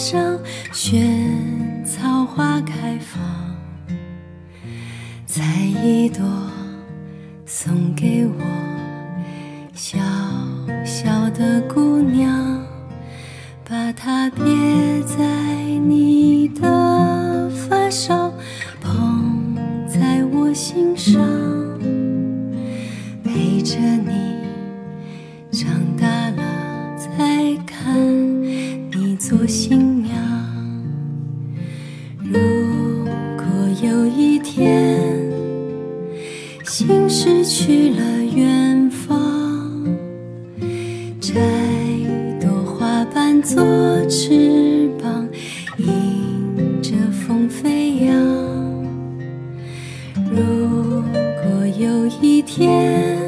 上，萱草花开放，采一朵送给我小小的姑娘，把它别在你的发梢，捧在我心上，陪着你长大了再看你做新娘。如果有一天心失去了远方，摘朵花瓣做翅膀，迎着风飞扬。如果有一天